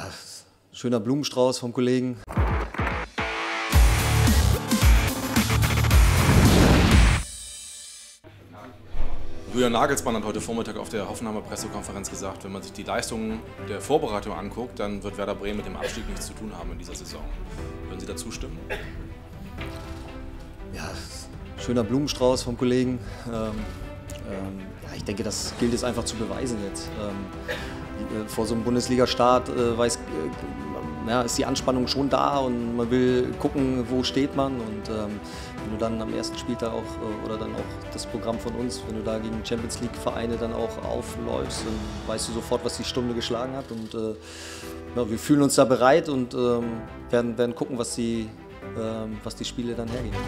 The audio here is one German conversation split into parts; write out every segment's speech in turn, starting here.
Ja, schöner Blumenstrauß vom Kollegen. Julian Nagelsmann hat heute Vormittag auf der Hoffenheimer Pressekonferenz gesagt, wenn man sich die Leistungen der Vorbereitung anguckt, dann wird Werder Bremen mit dem Abstieg nichts zu tun haben in dieser Saison. Würden Sie dazu stimmen? Ja, schöner Blumenstrauß vom Kollegen. Ja, ich denke, das gilt es einfach zu beweisen jetzt. Vor so einem Bundesliga-Start ist die Anspannung schon da und man will gucken, wo steht man. Und wenn du dann am ersten Spieltag auch, oder dann auch das Programm von uns, wenn du da gegen Champions League-Vereine dann auch aufläufst, dann weißt du sofort, was die Stunde geschlagen hat. Und ja, wir fühlen uns da bereit und werden gucken, was die Spiele dann hergeben.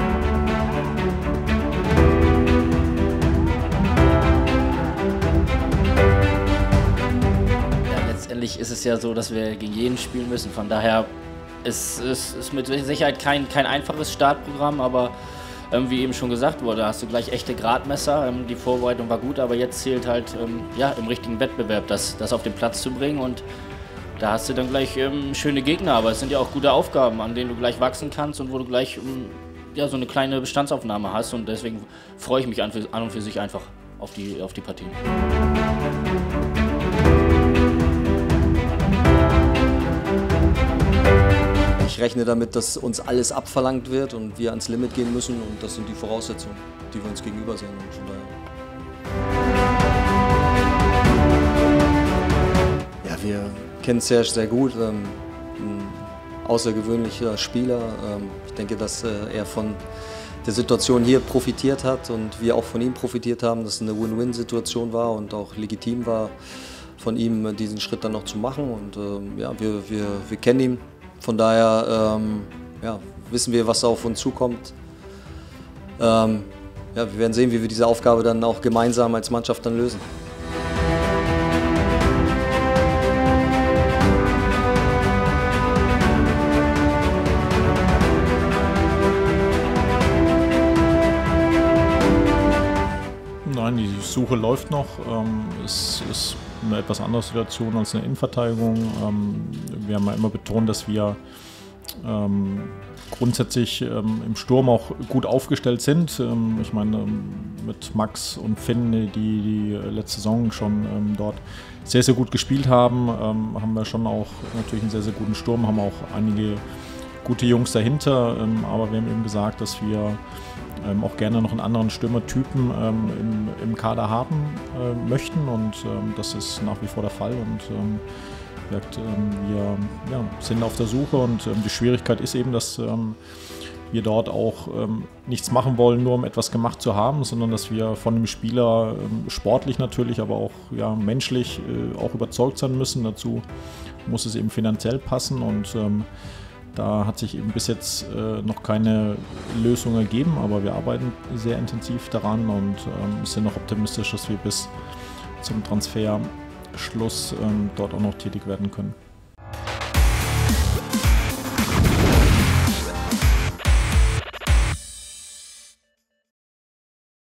Letztendlich ist es ja so, dass wir gegen jeden spielen müssen. Von daher ist es mit Sicherheit kein einfaches Startprogramm, aber wie eben schon gesagt wurde, hast du gleich echte Gradmesser. Die Vorbereitung war gut, aber jetzt zählt halt im richtigen Wettbewerb das auf den Platz zu bringen. Und da hast du dann gleich schöne Gegner, aber es sind ja auch gute Aufgaben, an denen du gleich wachsen kannst und wo du gleich so eine kleine Bestandsaufnahme hast. Und deswegen freue ich mich an und für sich einfach auf die Partien. Ich rechne damit, dass uns alles abverlangt wird und wir ans Limit gehen müssen, und das sind die Voraussetzungen, die wir uns gegenüber sehen. Und von daher. Ja, wir kennen Serge sehr gut, ein außergewöhnlicher Spieler. Ich denke, dass er von der Situation hier profitiert hat und wir auch von ihm profitiert haben, dass es eine Win-Win-Situation war und auch legitim war, von ihm diesen Schritt dann noch zu machen. Und ja, wir kennen ihn. Von daher wissen wir, was auf uns zukommt. Ja, wir werden sehen, wie wir diese Aufgabe dann auch gemeinsam als Mannschaft dann lösen. Nein, die Suche läuft noch. Es ist eine etwas andere Situation als eine Innenverteidigung. Wir haben ja immer betont, dass wir grundsätzlich im Sturm auch gut aufgestellt sind. Ich meine, mit Max und Finn, die letzte Saison schon dort sehr, sehr gut gespielt haben, haben wir schon auch natürlich einen sehr, sehr guten Sturm, haben auch einige gute Jungs dahinter. Aber wir haben eben gesagt, dass wir auch gerne noch einen anderen Stürmertypen im Kader haben möchten, und das ist nach wie vor der Fall. Und wir sind auf der Suche, und die Schwierigkeit ist eben, dass wir dort auch nichts machen wollen, nur um etwas gemacht zu haben, sondern dass wir von dem Spieler sportlich natürlich, aber auch menschlich auch überzeugt sein müssen. Dazu muss es eben finanziell passen, und da hat sich eben bis jetzt noch keine Lösung ergeben, aber wir arbeiten sehr intensiv daran und sind noch optimistisch, dass wir bis zum Transferschluss dort auch noch tätig werden können.